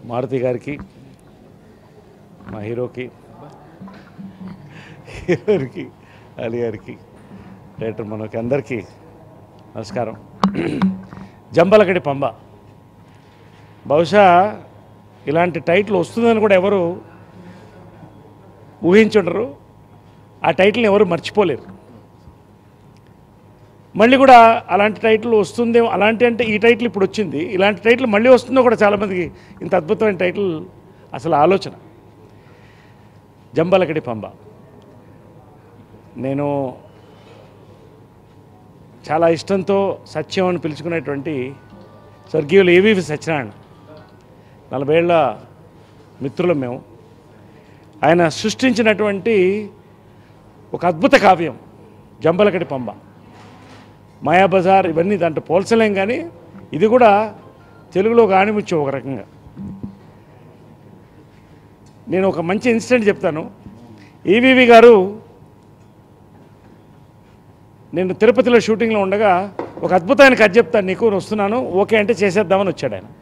మారుతి గారికి, మా హీరోకి, అలీ గారికి, డైరెక్టర్ మనకి అందరికీ నమస్కారం. జంబలకడి పంబ, బహుశా ఇలాంటి టైటిల్ వస్తుందని కూడా ఎవరు ఊహించుండరు. ఆ టైటిల్ని ఎవరు మర్చిపోలేరు. మళ్ళీ కూడా అలాంటి టైటిల్ వస్తుందేమో, అలాంటి అంటే ఈ టైటిల్ ఇప్పుడు వచ్చింది, ఇలాంటి టైటిల్ మళ్ళీ వస్తుందో కూడా చాలామందికి ఇంత అద్భుతమైన టైటిల్ అసలు ఆలోచన. జంబలకడి పంబ, నేను చాలా ఇష్టంతో సత్యం అని పిలుచుకునేటువంటి స్వర్గీయులు ఏవివి సత్యనారాయణ, 40 ఏళ్ల మిత్రులం మేము. ఆయన సృష్టించినటువంటి ఒక అద్భుత కావ్యం జంబలకడి పంబ. మాయాబజార్ ఇవన్నీ దాంట్లో పోల్చలేం, కానీ ఇది కూడా తెలుగులో ఒక ఆణిముత్యం ఒక రకంగా. నేను ఒక మంచి ఇన్సిడెంట్ చెప్తాను. ఏవివి గారు నేను తిరుపతిలో షూటింగ్లో ఉండగా ఒక అద్భుతమైన కథ చెప్తాను నీకు, వస్తున్నాను ఓకే అంటే చేసేద్దామని వచ్చాడు ఆయన.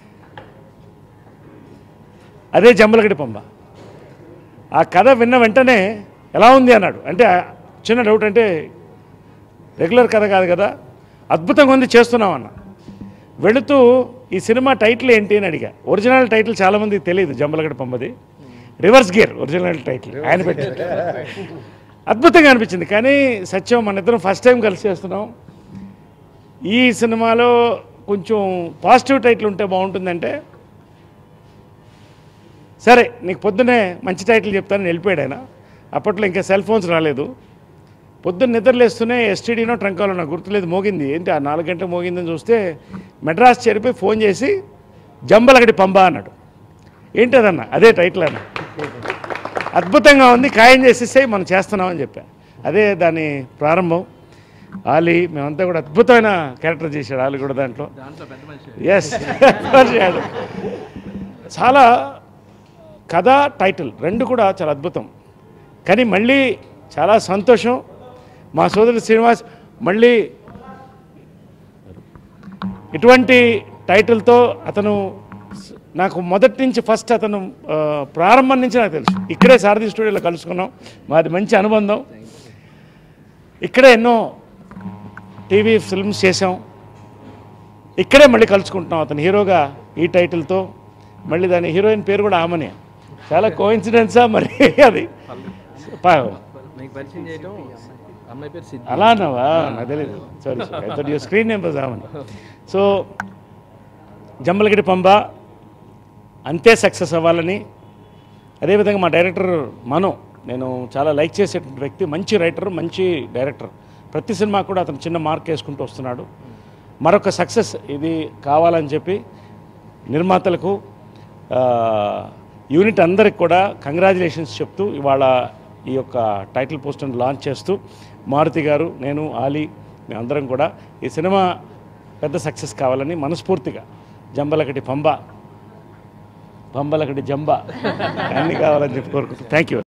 అదే జంబలకడి పంబ. ఆ కథ విన్న వెంటనే ఎలా ఉంది అన్నాడు. అంటే చిన్న డౌట్, అంటే రెగ్యులర్ కథ కాదు కదా, అద్భుతంగా ఉంది చేస్తున్నాం అన్న. వెళుతూ ఈ సినిమా టైటిల్ ఏంటి అని అడిగా. ఒరిజినల్ టైటిల్ చాలామందికి తెలియదు జంబలకడి పంబది, రివర్స్ గేర్ ఒరిజినల్ టైటిల్ ఆయన పెట్టారు. అద్భుతంగా అనిపించింది. కానీ సత్యం, మన ఇద్దరం ఫస్ట్ టైం కలిసి చేస్తున్నాం. ఈ సినిమాలో కొంచెం పాజిటివ్ టైటిల్ ఉంటే బాగుంటుందంటే, సరే నీకు పొద్దున్నే మంచి టైటిల్ చెప్తానని వెళ్ళిపోయాడు ఆయన. అప్పట్లో ఇంకా సెల్ ఫోన్స్ రాలేదు. పొద్దున్న నిద్రలేస్తూనే ఎస్టీడీనో ట్రంకాలో నాకు గుర్తులేదు మోగింది. ఏంటి ఆ 4 గంటలు మోగిందని చూస్తే మెడ్రాస్ చేరిపోయి ఫోన్ చేసి జంబలకడి పంబ అన్నాడు. ఏంటి అదన్న? అదే టైటిల్ అన్న. అద్భుతంగా ఉంది, ఖాయం చేసేస్తే మనం చేస్తున్నామని చెప్పా. అదే దాని ప్రారంభం. ఆలీ, మేమంతా కూడా అద్భుతమైన క్యారెక్టర్ చేశాడు ఆలీ కూడా దాంట్లో. ఎస్, చాలా కథ టైటిల్ రెండు కూడా చాలా అద్భుతం. కానీ మళ్ళీ చాలా సంతోషం, మా సోదరుడు శ్రీనివాస్ మళ్ళీ ఇటువంటి టైటిల్తో అతను నాకు మొదటి నుంచి ఫస్ట్ అతను ప్రారంభం నుంచి నాకు తెలుసు. ఇక్కడే సారథి స్టూడియోలో కలుసుకున్నాం, మాది మంచి అనుబంధం. ఇక్కడే ఎన్నో టీవీ ఫిల్మ్స్ చేసాం, ఇక్కడే మళ్ళీ కలుసుకుంటున్నాం. అతను హీరోగా ఈ టైటిల్తో, మళ్ళీ దాని హీరోయిన్ పేరు కూడా ఆమెనే. చాలా కోఇన్సిడెన్సా మరి అది అలా అన్నావా? నాకు తెలియదు, సారీ, స్క్రీన్ నేమ్ ఆమెను. సో జంబలకడి పంబ అంతే సక్సెస్ అవ్వాలని, అదేవిధంగా మా డైరెక్టర్ నేను చాలా లైక్ చేసేటువంటి వ్యక్తి, మంచి రైటర్, మంచి డైరెక్టర్. ప్రతి సినిమా కూడా అతను చిన్న మార్క్ వేసుకుంటూ వస్తున్నాడు. మరొక సక్సెస్ ఇది కావాలని చెప్పి నిర్మాతలకు, యూనిట్ అందరికి కూడా కంగ్రాచులేషన్స్ చెప్తూ ఇవాళ ఈ యొక్క టైటిల్ పోస్టర్ని లాంచ్ చేస్తూ మారుతి గారు, నేను, ఆలీ, మేమందరం కూడా ఈ సినిమా పెద్ద సక్సెస్ కావాలని మనస్ఫూర్తిగా జంబలకడి పంబ, పంబలకడి జంబ అన్నీ కావాలని చెప్పి కోరుకుంటున్నాను. Thank you.